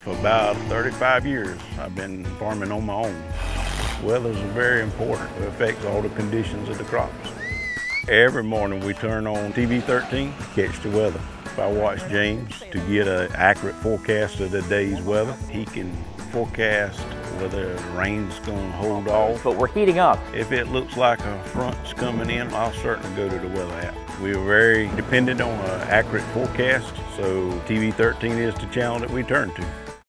For about 35 years, I've been farming on my own. Weather's very important. It affects all the conditions of the crops. Every morning we turn on TV 13, catch the weather. I watch James to get an accurate forecast of the day's weather. He can forecast whether the rain's going to hold off. But we're heating up. If it looks like a front's coming in, I'll certainly go to the weather app. We are very dependent on an accurate forecast, so TV 13 is the channel that we turn to.